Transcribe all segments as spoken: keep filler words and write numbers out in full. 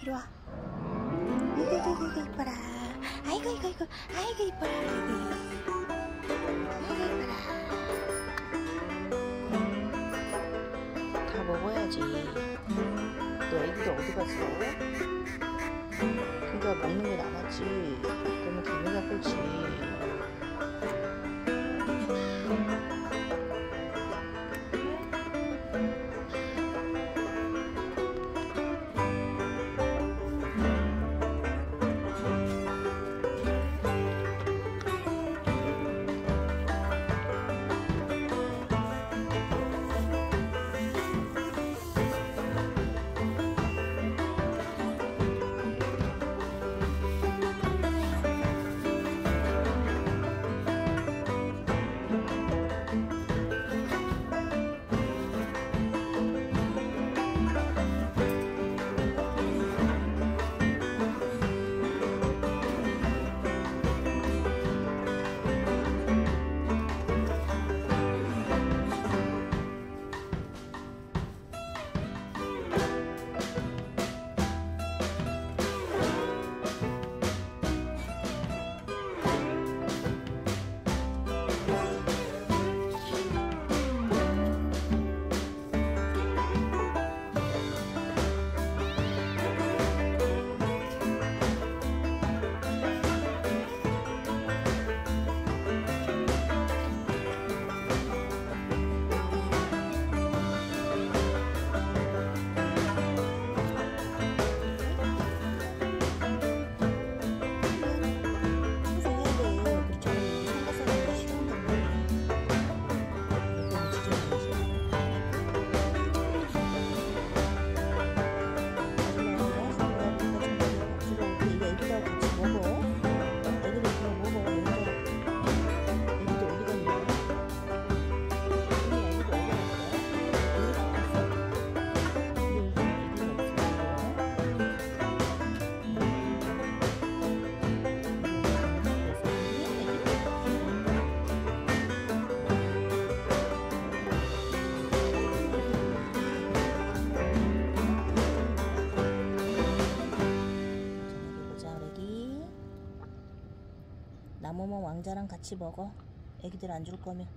이리 와. 아이고 아이고 아이고 이뻐라. 아이고 아이고 아이고 아이고 이뻐라. 아이고 아이고 이뻐라. 다 먹어야지. 너 애기가 어디 갔어? 그러니까 먹는 게 남았지. 너무 기분이 나쁘지. 나무모 왕자랑 같이 먹어. 애기들 안 줄 거면.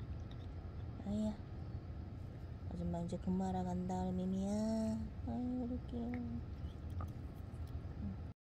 아이야, 아줌마 이제 근무하러 간다 미미야. 아이고 이렇게